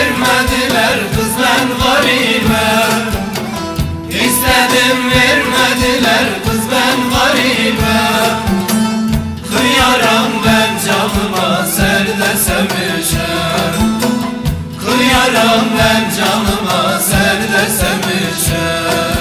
vermediler kız ben garibim. İstedim vermediler kız ben garibim. Kıyaram ben canıma serde sevmişim. Kıyaram ben canıma serde sevmişim.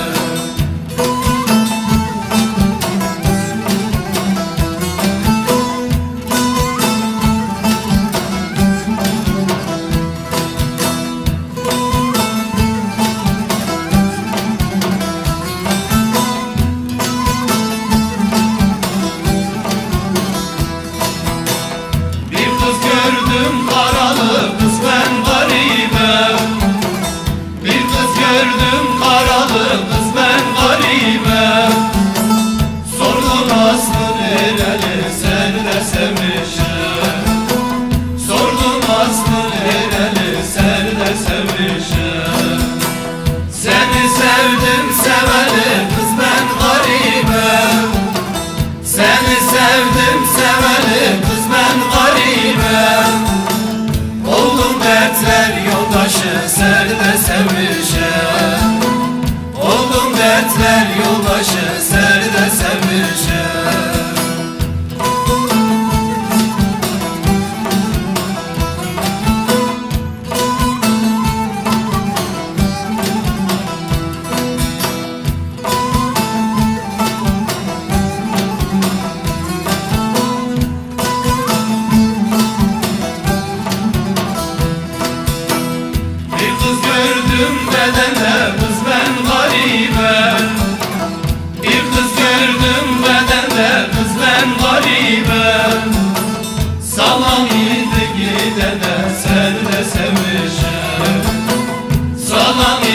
Gördüm karalı kız ben garibim. Bir kız gördüm karalı kız ben garibim. Sordum aslı nereli serde sevmişim. Sordum aslı nereli serde sevmişim. Seni sevdim seveli kız ben garibim. Seni sevdim seveli kız ben garibim. Oldum dertler yoldaşı serde sevmişim. Oldum dertler yoldaşı serde sevmişim. Gördüm bedende kız ben garibim. Bir kız gördüm bedende kız ben garibim. Salam idi gidene serde sevmişim. Salam